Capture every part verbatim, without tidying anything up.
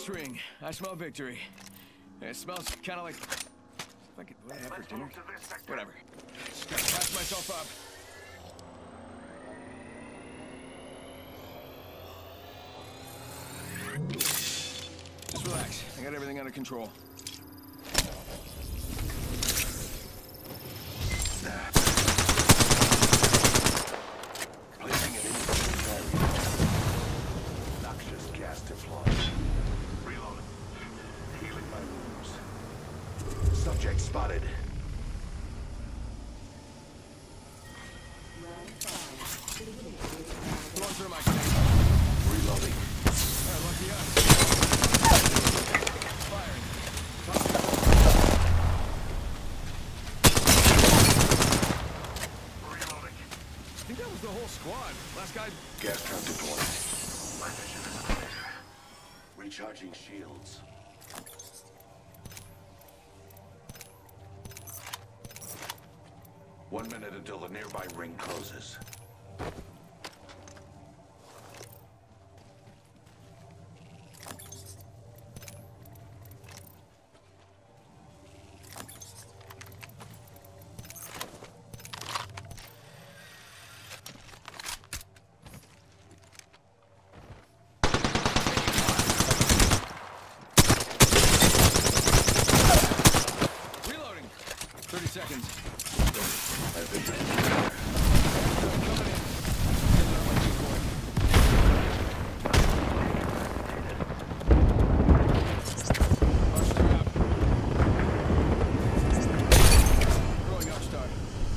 Last ring. I smell victory. It smells kind of like... like it, what I have for dinner? Whatever. Just gotta patch myself up. Just relax. I got everything under control. Placing an instant barrier. Noxious gas deployed. Reload. Healing my wounds. Subject spotted. Going through my tank. Reloading. Alright, lucky us. Firing. Reloading. I think that was the whole squad. Last guy... Gas trap deployed. My vision is clear. Recharging shields. One minute until the nearby ring closes. Reloading. thirty seconds. My vision is Coming in. Getting on my decoy. Archer out. Throwing arc star.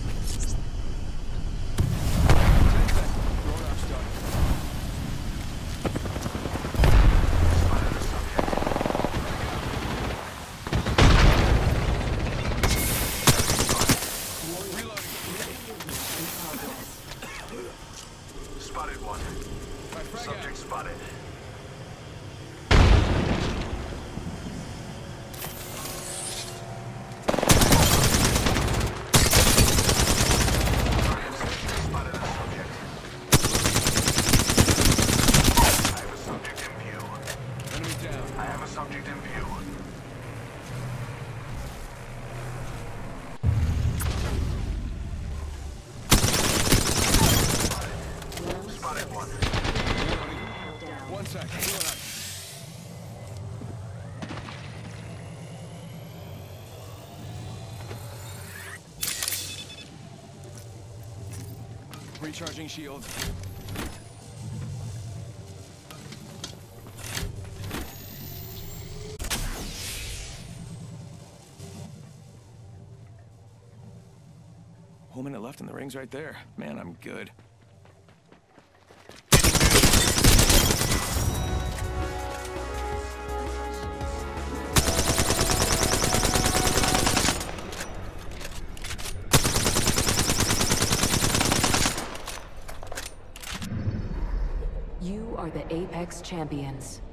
ten seconds. Throwing arc star. spotted one. Subject spotted. Spotted a subject. I have a subject in view. Enemy down. I have a subject in view. Spotted one. One second. Heal up. Recharging shield. Whole minute left and the ring's right there. Man, I'm good. You are the Apex Champions.